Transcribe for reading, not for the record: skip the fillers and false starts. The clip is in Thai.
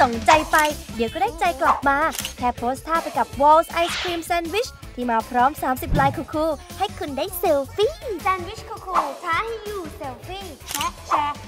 ส่งใจไปเดี๋ยวก็ได้ใจกลับมาแค่โพสท่าไปกับ Walls Ice Cream Sandwich ที่มาพร้อม30ลายคูลๆให้คุณได้เซลฟี่แซนด์วิชคูลๆท้าให้อยู่เซลฟี่แชร์